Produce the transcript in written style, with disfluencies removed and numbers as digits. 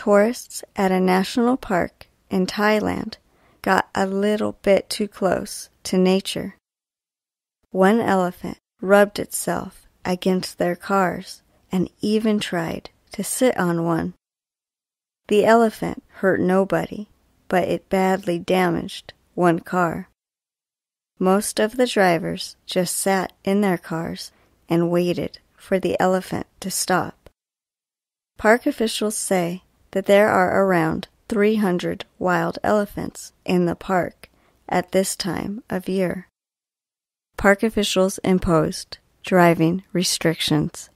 Tourists at a national park in Thailand got a little bit too close to nature. One elephant rubbed itself against their cars and even tried to sit on one. The elephant hurt nobody, but it badly damaged one car. Most of the drivers just sat in their cars and waited for the elephant to stop. Park officials say that there are around 300 wild elephants in the park at this time of year. Park officials imposed driving restrictions.